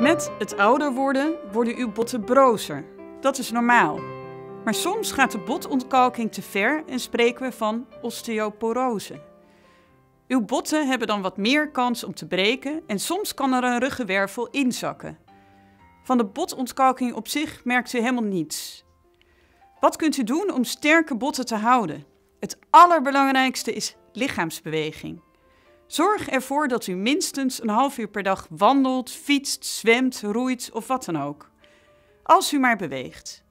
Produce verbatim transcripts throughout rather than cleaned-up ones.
Met het ouder worden worden uw botten brozer. Dat is normaal. Maar soms gaat de botontkalking te ver en spreken we van osteoporose. Uw botten hebben dan wat meer kans om te breken en soms kan er een ruggenwervel inzakken. Van de botontkalking op zich merkt u helemaal niets. Wat kunt u doen om sterke botten te houden? Het allerbelangrijkste is lichaamsbeweging. Zorg ervoor dat u minstens een half uur per dag wandelt, fietst, zwemt, roeit of wat dan ook. Als u maar beweegt.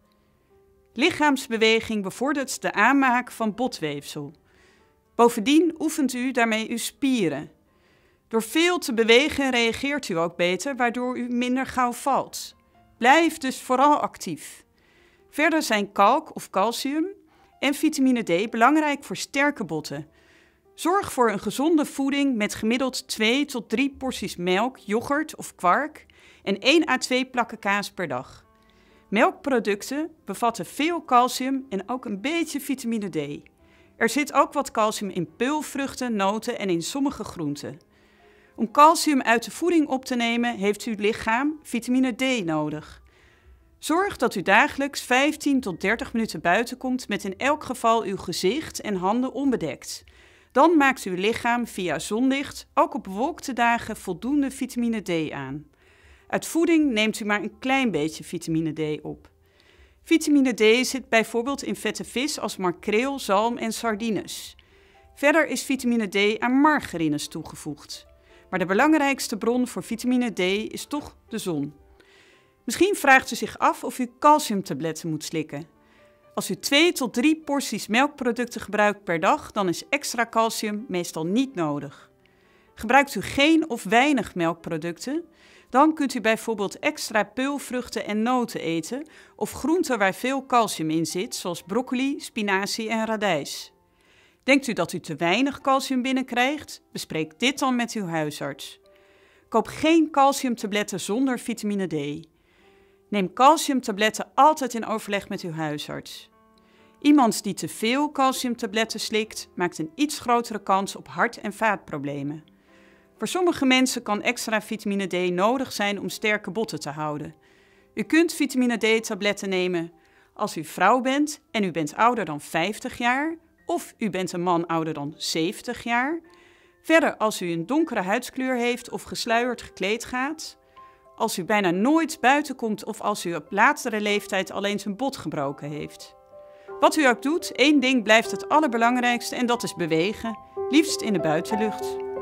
Lichaamsbeweging bevordert de aanmaak van botweefsel. Bovendien oefent u daarmee uw spieren. Door veel te bewegen reageert u ook beter, waardoor u minder gauw valt. Blijf dus vooral actief. Verder zijn kalk of calcium en vitamine D belangrijk voor sterke botten. Zorg voor een gezonde voeding met gemiddeld twee tot drie porties melk, yoghurt of kwark en één à twee plakken kaas per dag. Melkproducten bevatten veel calcium en ook een beetje vitamine D. Er zit ook wat calcium in peulvruchten, noten en in sommige groenten. Om calcium uit de voeding op te nemen heeft uw lichaam vitamine D nodig. Zorg dat u dagelijks vijftien tot dertig minuten buiten komt met in elk geval uw gezicht en handen onbedekt. Dan maakt uw lichaam via zonlicht ook op bewolkte dagen voldoende vitamine D aan. Uit voeding neemt u maar een klein beetje vitamine D op. Vitamine D zit bijvoorbeeld in vette vis als makreel, zalm en sardines. Verder is vitamine D aan margarines toegevoegd. Maar de belangrijkste bron voor vitamine D is toch de zon. Misschien vraagt u zich af of u calciumtabletten moet slikken. Als u twee tot drie porties melkproducten gebruikt per dag, dan is extra calcium meestal niet nodig. Gebruikt u geen of weinig melkproducten, dan kunt u bijvoorbeeld extra peulvruchten en noten eten of groenten waar veel calcium in zit, zoals broccoli, spinazie en radijs. Denkt u dat u te weinig calcium binnenkrijgt? Bespreek dit dan met uw huisarts. Koop geen calciumtabletten zonder vitamine D. Neem calciumtabletten altijd in overleg met uw huisarts. Iemand die te veel calciumtabletten slikt, maakt een iets grotere kans op hart- en vaatproblemen. Voor sommige mensen kan extra vitamine D nodig zijn om sterke botten te houden. U kunt vitamine D-tabletten nemen als u vrouw bent en u bent ouder dan vijftig jaar, of u bent een man ouder dan zeventig jaar. Verder als u een donkere huidskleur heeft of gesluierd gekleed gaat. Als u bijna nooit buiten komt of als u op latere leeftijd alleen zijn bot gebroken heeft. Wat u ook doet, één ding blijft het allerbelangrijkste en dat is bewegen, liefst in de buitenlucht.